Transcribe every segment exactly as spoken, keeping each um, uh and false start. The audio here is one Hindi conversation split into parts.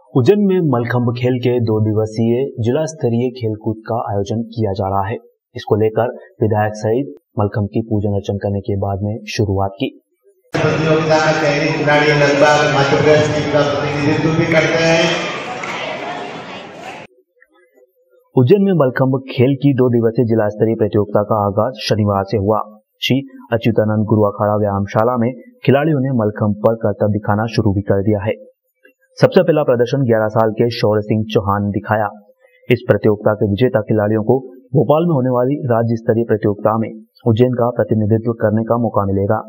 उज्जैन में मलखंभ खेल के दो दिवसीय जिला स्तरीय खेलकूद का आयोजन किया जा रहा है। इसको लेकर विधायक सहित मलखंभ की पूजन अर्चन करने के बाद में शुरुआत की। प्रतियोगिता में शहरी खिलाड़ी लगभग मध्य प्रदेश टीम का प्रतिनिधित्व भी करते हैं। उज्जैन में मलखंभ खेल की दो दिवसीय जिला स्तरीय प्रतियोगिता का आगाज शनिवार से हुआ। श्री अच्युतानंद गुरु अखाड़ा व्यायामशाला में खिलाड़ियों ने मलखंभ पर करतब दिखाना शुरू भी कर दिया है। सबसे पहला प्रदर्शन ग्यारह साल के शौर्य सिंह चौहान ने दिखाया। इस प्रतियोगिता के विजेता खिलाड़ियों को भोपाल में होने वाली राज्य स्तरीय प्रतियोगिता में उज्जैन का प्रतिनिधित्व करने का मौका मिलेगा।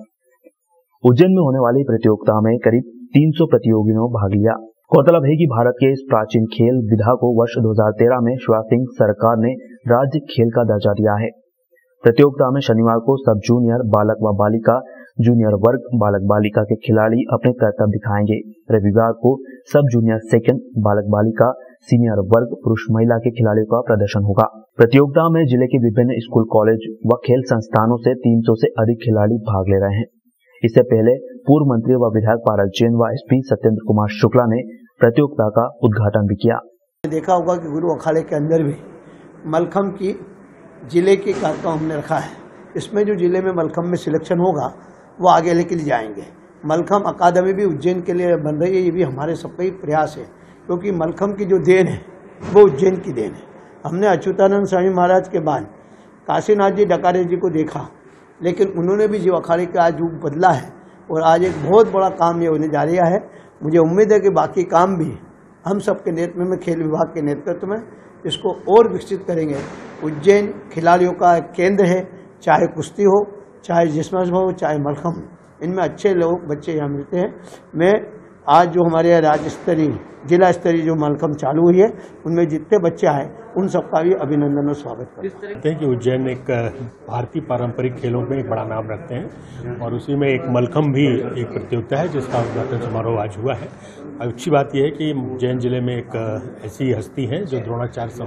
उज्जैन में होने वाली प्रतियोगिता में करीब तीन सौ प्रतियोगियों ने भाग लिया। गौरतलब है कि भारत के इस प्राचीन खेल विधा को वर्ष दो हज़ार तेरह में शिवराज सिंह सरकार ने राज्य खेल का दर्जा दिया है। प्रतियोगिता में शनिवार को सब जूनियर बालक व बालिका, जूनियर वर्ग बालक बालिका के खिलाड़ी अपने करतब दिखाएंगे। रविवार को सब जूनियर सेकंड बालक बालिका, सीनियर वर्ग पुरुष महिला के खिलाड़ियों का प्रदर्शन होगा। प्रतियोगिता में जिले के विभिन्न स्कूल, कॉलेज व खेल संस्थानों से तीन सौ से अधिक खिलाड़ी भाग ले रहे हैं। इससे पहले पूर्व मंत्री व विधायक पारस जैन व एसपी सत्येंद्र कुमार शुक्ला ने प्रतियोगिता का उद्घाटन भी किया। देखा होगा कि गुरु अखाड़े के अंदर भी मलखंभ की जिले के कार्यक्रम हमने रखा है। इसमें जो जिले में मलखंभ में सिलेक्शन होगा वो आगे लेके ले जाएंगे। मलखंभ अकादमी भी उज्जैन के लिए बन रही है। ये भी हमारे सबका ही प्रयास है, क्योंकि मलखंभ की जो देन है वो उज्जैन की देन है। हमने अच्युतानंद स्वामी महाराज के बाद काशीनाथ जी डकारे जी को देखा, लेकिन उन्होंने भी जो अखाड़े का आज रूप बदला है और आज एक बहुत बड़ा काम ये होने जा रहा है। मुझे उम्मीद है कि बाकी काम भी हम सबके नेतृत्व में, खेल विभाग के नेतृत्व में इसको और विकसित करेंगे। उज्जैन खिलाड़ियों का केंद्र है, चाहे कुश्ती हो, चाहे जिस्म हो, चाहे मलखंभ, इनमें अच्छे लोग बच्चे यहाँ मिलते हैं। मैं आज जो हमारे यहाँ राज्य स्तरीय जिला स्तरीय जो मलखंभ चालू हुई है, उनमें जितने बच्चे आए उन सबका भी अभिनंदन और स्वागत करते हैं कि उज्जैन एक भारतीय पारंपरिक खेलों में एक बड़ा नाम रखते हैं और उसी में एक मलखंभ भी एक प्रतियोगिता है जिसका उद्घाटन समारोह आज हुआ है। अच्छी बात यह है कि उज्जैन जिले में एक ऐसी हस्ती है जो द्रोणाचार्य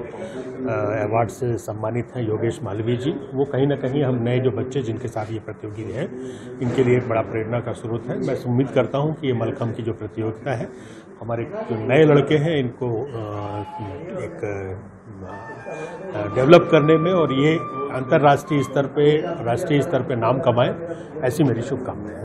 अवार्ड से सम्मानित हैं, योगेश मालवीय जी। वो कहीं ना कहीं हम नए जो बच्चे जिनके साथ ये प्रतियोगी हैं, इनके लिए एक बड़ा प्रेरणा का स्रोत है। मैं उम्मीद करता हूँ कि ये मलखंभ की जो प्रतियोगिता है, हमारे जो नए लड़के हैं इनको एक डेवलप करने में और ये अंतर्राष्ट्रीय स्तर पे, राष्ट्रीय स्तर पे नाम कमाएं, ऐसी मेरी शुभकामनाएं हैं।